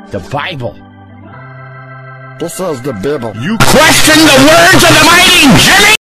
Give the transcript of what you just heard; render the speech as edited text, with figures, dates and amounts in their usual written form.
The Bible. This is the Bible. You question the words of the mighty Jimmy?